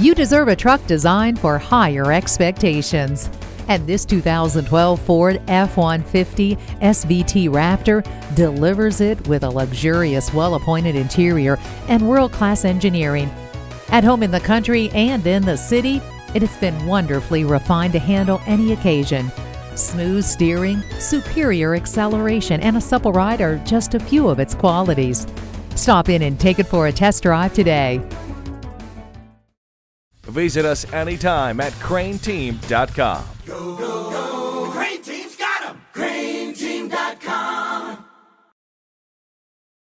You deserve a truck designed for higher expectations. And this 2012 Ford F-150 SVT Raptor delivers it with a luxurious, well-appointed interior and world-class engineering. At home in the country and in the city, it has been wonderfully refined to handle any occasion. Smooth steering, superior acceleration, and a supple ride are just a few of its qualities. Stop in and take it for a test drive today. Visit us anytime at crainteam.com. Go, go, go.